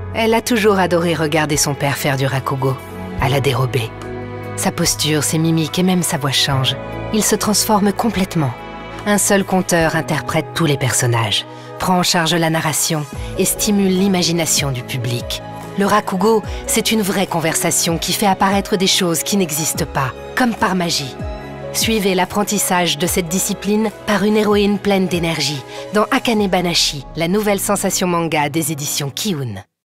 Elle a toujours adoré regarder son père faire du rakugo, à la dérobée. Sa posture, ses mimiques et même sa voix changent. Il se transforme complètement. Un seul conteur interprète tous les personnages, prend en charge la narration et stimule l'imagination du public. Le rakugo, c'est une vraie conversation qui fait apparaître des choses qui n'existent pas, comme par magie. Suivez l'apprentissage de cette discipline par une héroïne pleine d'énergie dans Akane Banashi, la nouvelle sensation manga des éditions Kiun.